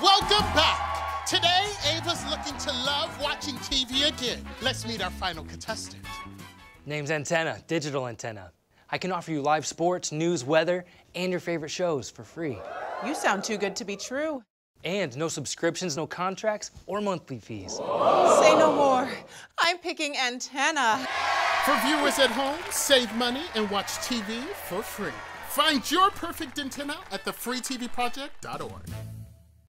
Welcome back. Today, Ava's looking to love watching TV again. Let's meet our final contestant. Name's Antenna, digital antenna. I can offer you live sports, news, weather, and your favorite shows for free. You sound too good to be true. And no subscriptions, no contracts, or monthly fees. Say no more. I'm picking Antenna. For viewers at home, save money and watch TV for free. Find your perfect antenna at thefreetvproject.org.